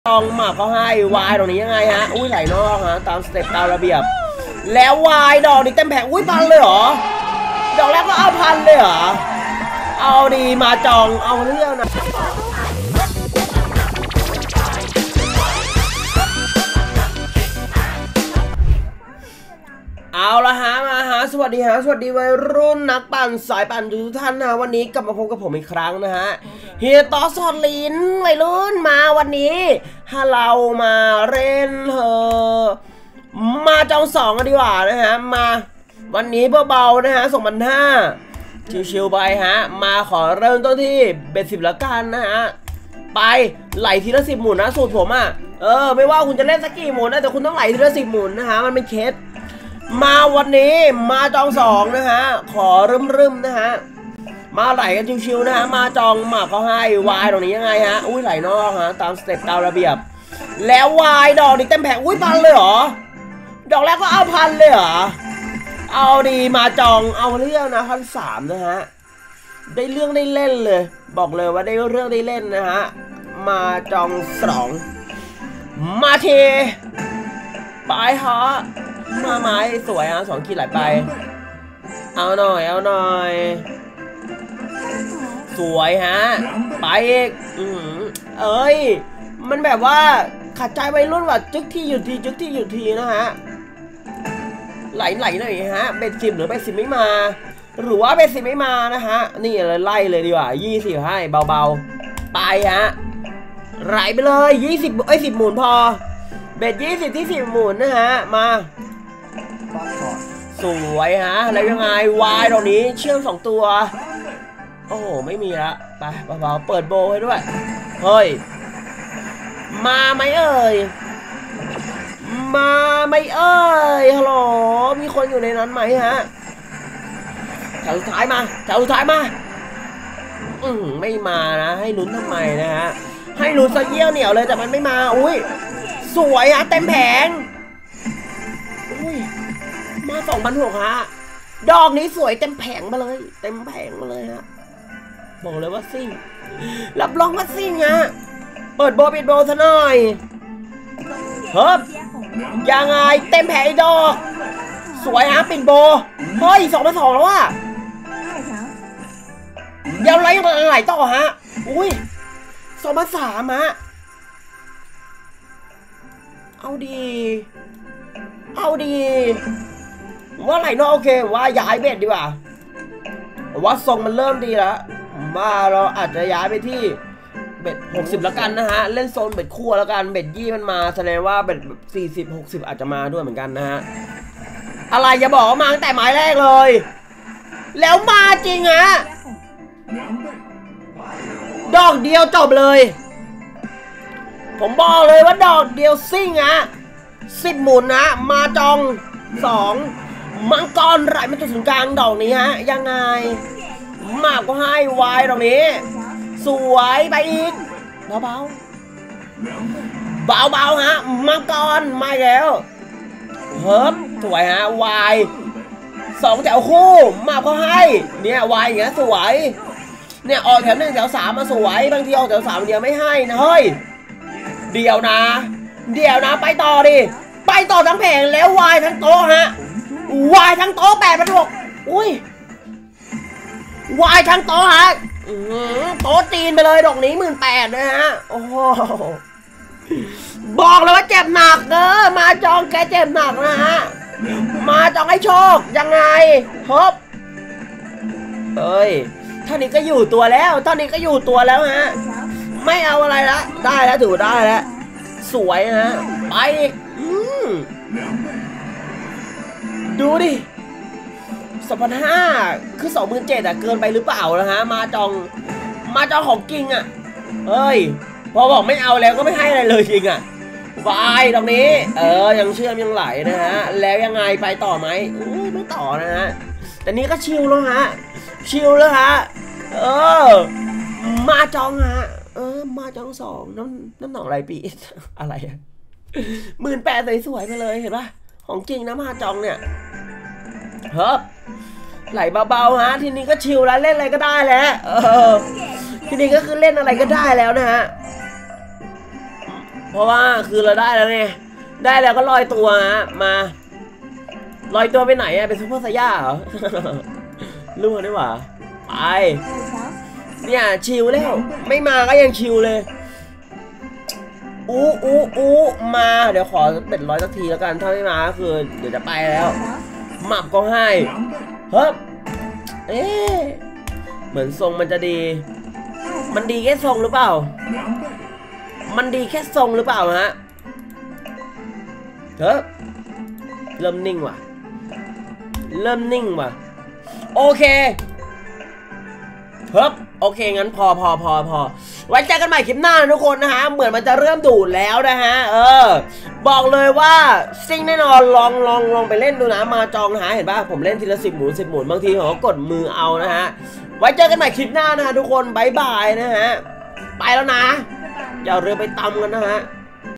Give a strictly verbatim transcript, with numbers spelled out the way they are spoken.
ตองหมากเขาให้วายตรงนี้ยังไงฮะอุ้ยไหลนอกฮะตามสเต็ปตามระเบียบแล้ววายดอกนี้เต็มแผงอุ้ยพันเลยเหรอดอกแรกก็เอาพันเลยเหรอเอาดีมาจองเอาเรื่องนะเอาละฮะมาฮะสวัสดีฮะสวัสดีวัยรุ่นนักปั่นสายปั่นทุกท่านนะวันนี้กลับมาพบกับผมอีกครั้งนะฮะเฮียต่อสอนลิ้นวัยรุ่นมาวันนี้ถ้าเรามาเล่นเฮอมาจองสองกันดีกว่านะฮะมาวันนี้เบาๆนะฮะสองพันห้าชิวๆไปฮะมาขอเริ่มต้นที่เบ็ดสิบแล้วกันนะฮะไปไหลทีละสิบหมุนนะสูตรผมอ่ะเออไม่ว่าคุณจะเล่นสักกี่หมุนนะแต่คุณต้องไหลทีละสิบหมุนนะฮะมันเป็นเคสมาวันนี้มาจองสองนะฮะขอรึมๆนะฮะมาไหลกันชิวๆนะฮะมาจองหมากเขาให้วายตรงนี้ยังไงฮะอุ้ยไหลนอกฮะตามสเต็ปตามระเบียบแล้ววายดอกนี้เต็มแผงอุ้ยพันเลยเหรอดอกแรกก็เอาพันเลยเหรอเอาดีมาจองเอาเรื่องนะพันสามนะฮะได้เรื่องได้เล่นเลยบอกเลยว่าได้เรื่องได้เล่นนะฮะมาจองสองมาเทไปฮะมาไม้สวยฮะสองขีดไหลไปเอาหน่อยเอาหน่อยสวยฮะไปอีกอือเอ้ยมันแบบว่าขัดใจวัยรุ่นว่ะจึ๊กที่หยุดทีจึ๊กที่หยุดทีนะฮะไหลไหลหน่อยฮะเบ็ดสิบหรือเบ็ดสิบไม่มาหรือว่าเบ็ดสิบไม่มานะฮะนี่เลยไล่เลยดีกว่ายี่สิบให้เบาๆไปฮะไหลไปเลยยี่สิบเอ้ยสิบหมุนพอเบ็ดยี่สิบที่สิบหมุนนะฮะมาสวยฮะแล้วยังไงวายตรงนี้เชื่อมสองตัวโอ้โหไม่มีละไปเบาๆเปิดโบให้ด้วยเฮ้ยมาไหมเอ่ยมาไหมเอ่ยฮัลโหลมีคนอยู่ในนั้นไหมฮะแถวสุดท้ายมาแถวสุดท้ายมาอืมไม่มานะให้ลุ้นทำไมนะฮะให้ลุ้นซะเยี่ยวเหนียวเลยแต่มันไม่มาอุ้ยสวยฮะเต็มแผงอุ้ยมาสองพันหกฮะดอกนี้สวยเต็มแผงมาเลยเต็มแผงมาเลยฮะบอกเลยว่าซิ่งรับรองว่าซิ่งฮะเปิดโบปิดโบซะหน่อยเฮ้ยยังไงเต็มแผงดอกสวยฮะปิดโบเฮ้ยสองพันสองแล้วว่ะเดี๋ยวไรมาไหลต่อฮะอุ้ยสองพันสามฮะเอาดีเอาดีว่าไหลนอกโอเคว่าย้ายเบ็ดดีกว่าว่าทรงมันเริ่มดีแล้วว่าเราอาจจะย้ายไปที่เบ็ดหกสิบแล้วกันนะฮะเล่นโซนเบ็ดคู่แล้วกันเบ็ดยี่มันมาแสดงว่าเบ็ดสี่สิบหกสิบอาจจะมาด้วยเหมือนกันนะฮะอะไรอย่าบอกว่ามาตั้งแต่หมายแรกเลยแล้วมาจริงฮะดอกเดียวจบเลยผมบอกเลยว่าดอกเดียวซิ่งอะสิบหมุนนะมาจองสองมังกรไหลมาจุดศูนย์กลางดอกนี้ฮะยังไงมากก็ให้วายดอกนี้สวยไปอีกเบาเบาเบาเบาฮะมังกรมาแล้วเฮิร์บสวยฮะวายสองแถวคู่มากก็ให้เนี่ยวายอย่างเงี้ยสวยเนี่ยออกแถวหนึ่งแถวสามมาสวยบางทีออกแถวสามเดียวไม่ให้นะเฮ้ยเดี๋ยวนะเดี๋ยวนะไปต่อดิไปต่อทั้งแผงแล้ววายทั้งโต๊ะฮะวายทั้งโต๊ะแปดพันหกอุ้ยวายทั้งโต๊ะฮะโต๊ะจีนไปเลยดอกนี้หมื่นแปดนะฮะโอ้โหบอกเลยว่าเจ็บหนักเด้อมาจองแกเจ็บหนักนะฮะมาจองให้โชคยังไงฮบเอ้ยเท่านี้ก็อยู่ตัวแล้วเท่านี้ก็อยู่ตัวแล้วฮะไม่เอาอะไรละได้แล้วถือได้แล้วสวยฮะไปอีกดูดิสองพันห้าคือสองหมื่นเจ็ดอะเกินไปหรือเปล่านะฮะมาจองมาจองของจริงอะเฮ้ยพอบอกไม่เอาแล้วก็ไม่ให้อะไรเลยจริงอะวายตรงนี้เออยังเชื่อมยังไหลนะฮะแล้วยังไงไปต่อไหมไม่ต่อนะฮะแต่นี้ก็ชิลแล้วฮะชิลแล้วฮะเออมาจองฮะเออมาจองสองน้ำน้ำหนองไรปีอะไรอะหมื่นแปดสวยๆไปเลยเห็นปะของจริงนะมาจองเนี่ยเฮ้ยไหลเบาๆฮะทีนี้ก็ชิลแล้วเล่นอะไรก็ได้แล้วเออทีนี้ก็คือเล่นอะไรก็ได้แล้วนะฮะเพราะว่าคือเราได้แล้วไงได้แล้วก็ลอยตัวฮะมาลอยตัวไปไหนอะเป็นซูเปอร์ไซย่าเหรอ รู้ได้หว่าไปเนี่ยชิลแล้วไม่มาก็ยังชิลเลยอู้อู้อู้มาเดี๋ยวขอเป็นร้อยสักทีแล้วกันถ้าไม่มาก็คือเดี๋ยวจะไปแล้วหมับก็ให้เฮ้ยเอ๊ะเหมือนทรงมันจะดีมันดีแค่ทรงหรือเปล่ามันดีแค่ทรงหรือเปล่าฮะเฮ้ยเริ่มนิ่งว่ะเริ่มนิ่งว่ะโอเคเฮ้ยโอเคงั้นพอพอพอพอไว้เจอกันใหม่คลิปหน้านะทุกคนนะฮะเหมือนมันจะเริ่มดูดแล้วนะฮะเออบอกเลยว่าซิ่งแน่นอนลองลองลองไปเล่นดูนะมาจองนะฮะเห็นป่ะผมเล่นทีละสิบหมุนสิบหมุนบางทีผมก็กดมือเอานะฮะไว้เจอกันใหม่คลิปหน้านะฮะทุกคนบายบายนะฮะไปแล้วนะอย่าเรือไปตำกันนะฮะ